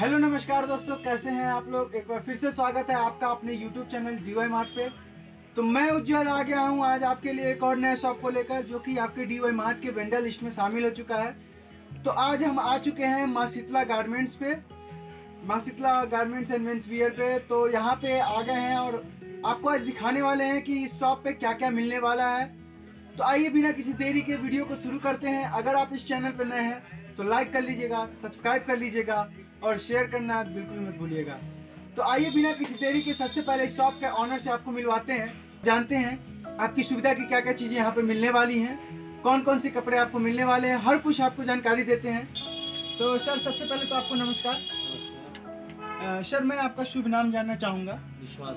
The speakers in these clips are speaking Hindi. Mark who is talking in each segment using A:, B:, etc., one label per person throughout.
A: हेलो नमस्कार दोस्तों, कैसे हैं आप लोग। एक बार फिर से स्वागत है आपका अपने YouTube चैनल DY मार्ट पे। तो मैं उज्जवल आ गया हूं आज आपके लिए एक और नए शॉप को लेकर, जो कि आपके DY मार्ट के वेंडर लिस्ट में शामिल हो चुका है। तो आज हम आ चुके हैं माँ शीतला गारमेंट्स पे, माँ Sheetla garments and men's wear पे। तो यहाँ पे आ गए हैं और आपको आज दिखाने वाले हैं कि इस शॉप पे क्या क्या मिलने वाला है। तो आइए बिना किसी देरी के वीडियो को शुरू करते हैं। अगर आप इस चैनल पर नए हैं तो लाइक कर लीजिएगा, सब्सक्राइब कर लीजिएगा और शेयर करना बिल्कुल मत भूलिएगा। तो आइए बिना किसी देरी के सबसे पहले इस शॉप के ऑनर से आपको मिलवाते हैं, जानते हैं आपकी सुविधा की क्या क्या चीज़ें यहाँ पे मिलने वाली हैं, कौन कौन से कपड़े आपको मिलने वाले हैं, हर कुछ आपको जानकारी देते हैं। तो सर सबसे पहले तो आपको नमस्कार। सर मैं आपका शुभ नाम जानना चाहूँगा।
B: विश्वास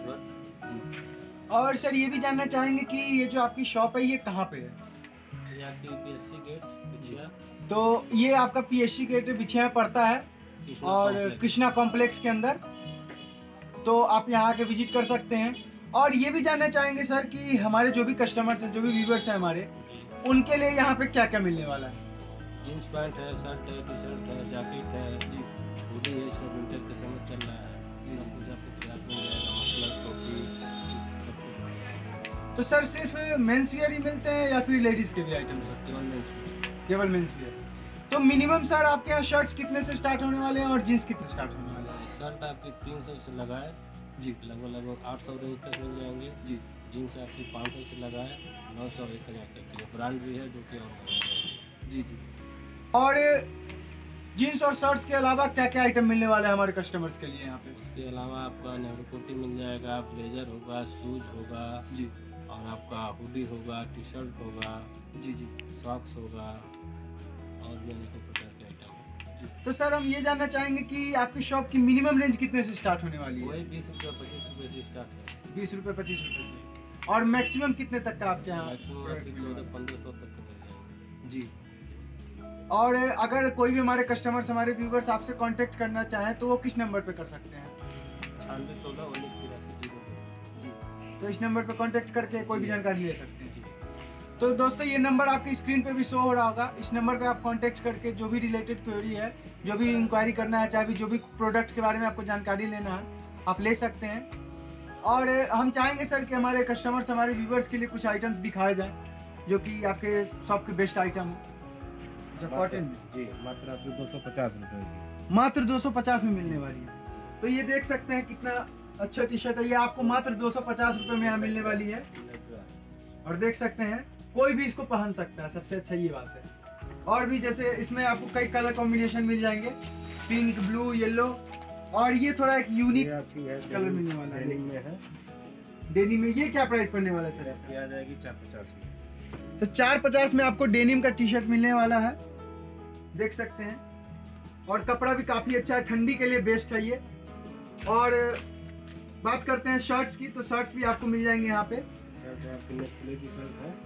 B: भट्ट।
A: और सर ये भी जानना चाहेंगे कि ये जो आपकी शॉप है ये कहाँ पे है।
B: ये आपकी PSC गेट बिछिया।
A: तो ये आपका PSC गेट बिछिया पड़ता है और कृष्णा कॉम्प्लेक्स के अंदर। तो आप यहाँ आके विजिट कर सकते हैं। और ये भी जानना चाहेंगे सर कि हमारे जो भी कस्टमर्स हैं, जो भी व्यूवर्स हैं हमारे, उनके लिए यहाँ पे क्या क्या मिलने वाला है।
B: जींस पैंट है, शर्ट है, टी शर्ट है, जैकेट है जी, हुडी है। सब विंटर का समय चल रहा है, सब कुछ आपको तैयार मिल जाएगा। मफलर, टोपी, सब कुछ।
A: तो सर सिर्फ मेंस वियर ही मिलते हैं या फिर लेडीज के भी आइटम सर?
B: केवल मेंस।
A: केवल मेंस वियर। तो मिनिमम सर आपके यहाँ शर्ट्स कितने से स्टार्ट होने वाले हैं और जीन्स कितने स्टार्ट होने वाले हैं?
B: शर्ट आपकी 300 से लगा है
A: जी,
B: लगभग 800 रेंज तक मिल जाएंगे
A: जी।
B: जीन्स आपकी 500 से लगा है 900 1000 तक की ब्रांड भी है, जो कि और
A: जी जी। और जीन्स और शर्ट्स के अलावा क्या क्या आइटम मिलने वाले हैं हमारे कस्टमर्स के लिए यहाँ पे?
B: इसके अलावा आपका नेहरू कोटी मिल जाएगा, ब्लेजर होगा, शूज होगा
A: जी,
B: और आपका हुडी होगा, टी शर्ट होगा
A: जी जी
B: सॉक्स होगा और भी अनेकों प्रकार के आइटम है।
A: तो सर हम ये जानना चाहेंगे कि आपकी शॉप की मिनिमम रेंज कितने से स्टार्ट होने वाली है?
B: वही 20 रुपये 25 रुपये से स्टार्ट है।
A: 20 रुपये 25 रुपये से। और मैक्सिमम कितने तक का आपके यहाँ?
B: मैक्सिमम आपकी 1400-1500 तक के मिल जाएंगे
A: जी। और अगर कोई भी हमारे कस्टमर्स, हमारे व्यूवर्स आपसे कांटेक्ट करना चाहें तो वो किस नंबर पे कर सकते हैं?
B: 9616 1983
A: जी। तो इस नंबर पे कांटेक्ट करके कोई भी जानकारी ले सकते हैं। तो दोस्तों ये नंबर आपकी स्क्रीन पे भी शो हो रहा होगा। इस नंबर पे आप कांटेक्ट करके जो भी रिलेटेड क्वेरी है, जो भी इंक्वायरी करना है, चाहे भी जो भी प्रोडक्ट के बारे में आपको जानकारी लेना है, आप ले सकते हैं। और हम चाहेंगे सर कि हमारे कस्टमर्स, हमारे व्यूवर्स के लिए कुछ आइटम्स दिखाए जाएं जो कि आपके शॉप के बेस्ट आइटम हो। जो कॉटन में
B: जी मात्र आपको 250 रुपये की,
A: मात्र 250 में मिलने वाली है। तो ये देख सकते हैं कितना अच्छा टी शर्ट है, ये आपको मात्र 250 रुपये में यहाँ मिलने वाली है। और देख सकते हैं कोई भी इसको पहन सकता है, सबसे अच्छा ये बात है। और भी जैसे इसमें आपको कई कलर कॉम्बिनेशन मिल जाएंगे, पिंक, ब्लू, येलो। और ये थोड़ा एक यूनिक कलर मिलने वाला है।
B: डेनिम में है।
A: डेनिम में ये क्या प्राइस पड़ने वाला है सर?
B: इसकी आ जाएगी 450 में।
A: तो 450 में आपको डेनिम का टी शर्ट मिलने वाला है, देख सकते हैं। और कपड़ा भी काफ़ी अच्छा है, ठंडी के लिए बेस्ट है ये। और बात करते हैं शर्ट्स की, तो शर्ट्स भी आपको मिल जाएंगे यहाँ पे।
B: शर्ट आपकी नेस्ले की शर्ट है।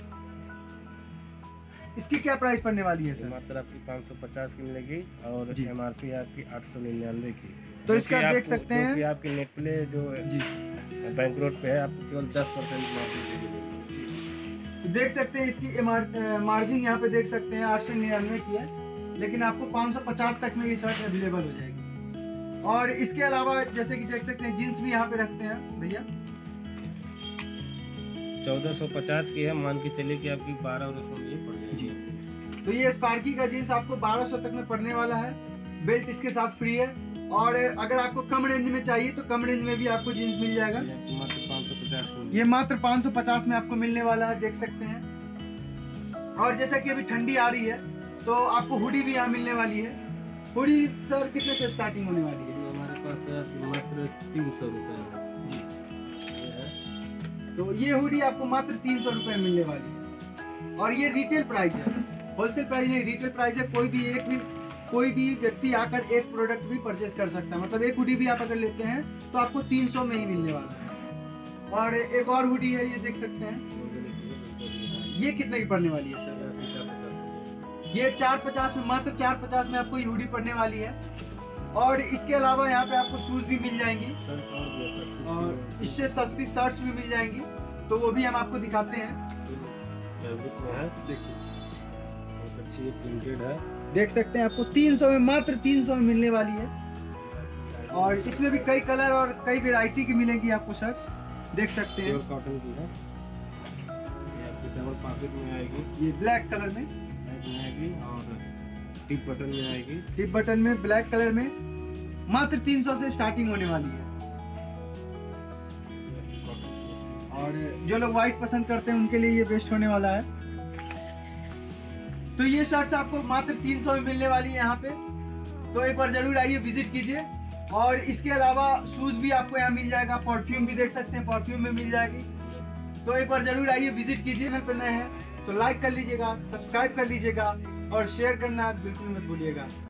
A: इसकी क्या प्राइस पड़ने वाली है सर?
B: मात्र आपकी 550 की मिलेगी और
A: जी।
B: MRP आपकी 899 की।
A: तो इसका देख सकते हैं
B: कि आपकी नेट प्ले जो
A: जी,
B: बैंक रोड पे है, आपको केवल 10% मार्जिन मिलेगी।
A: तो देख सकते हैं इसकी मार्जिन यहाँ पे देख सकते हैं 899 की है, लेकिन आपको 550 तक में ये शर्ट अवेलेबल हो जाएगी। और इसके अलावा जैसे कि देख सकते हैं जीन्स भी यहाँ पे रखते हैं भैया।
B: 1450 की है, मान के चलिए कि आपकी 1200 में पड़ जाएगी।
A: तो ये स्पार्की का जीन्स आपको 1200 तक में पड़ने वाला है, बेल्ट इसके साथ फ्री है। और अगर आपको कम रेंज में चाहिए तो कम रेंज में भी आपको जीन्स मिल जाएगा।
B: मात्र 550 में।
A: ये मात्र 550 में आपको मिलने वाला है, देख सकते हैं। और जैसा कि अभी ठंडी आ रही है तो आपको हुडी भी यहाँ मिलने वाली है। हुडी सर कितने से स्टार्टिंग होने वाली है?
B: हमारे पास मात्र 300 रुपये में।
A: तो ये हुडी आपको मात्र 300 रुपये में मिलने वाली है। और ये रिटेल प्राइस है, होलसेल प्राइस नहीं, रिटेल प्राइस है। कोई भी व्यक्ति आकर एक प्रोडक्ट भी परचेज कर सकता है। मतलब एक हुडी भी आप अगर लेते हैं तो आपको 300 में ही मिलने वाला है। और एक और हुडी है, ये देख सकते हैं। ये कितने की पड़ने वाली है सर? ये 450 में, मात्र 450 में आपको ये हुडी पड़ने वाली है। और इसके अलावा यहाँ पे आपको शूज भी मिल जाएंगी और इससे सस्ती शर्ट्स भी मिल जाएंगी, तो वो भी हम आपको दिखाते हैं। देखिए
B: बहुत अच्छी प्रिंटेड है,
A: देख सकते हैं आपको 300 में, मात्र 300 में मिलने वाली है। और इसमें भी कई कलर और कई वैरायटी की मिलेगी आपको शर्ट, देख सकते हैं।
B: प्योर कॉटन की है, ये आपकी डबल पॉकेट में आएगी,
A: ये ब्लैक कलर में
B: आएगी और टिप बटन में आएगी।
A: टिप बटन में ब्लैक कलर में मात्र 300 से स्टार्टिंग होने वाली है। और जो लोग व्हाइट पसंद करते हैं उनके लिए ये बेस्ट होने वाला है। तो ये शर्ट्स आपको मात्र 300 में मिलने वाली है यहाँ पे, तो एक बार जरूर आइए, विजिट कीजिए। और इसके अलावा शूज भी आपको यहाँ मिल जाएगा, परफ्यूम भी देख सकते हैं, परफ्यूम में मिल जाएगी। तो एक बार जरूर आइए, विजिट कीजिए। चैनल पर नए हैं तो लाइक कर लीजिएगा, सब्सक्राइब कर लीजिएगा और शेयर करना बिल्कुल मत भूलिएगा।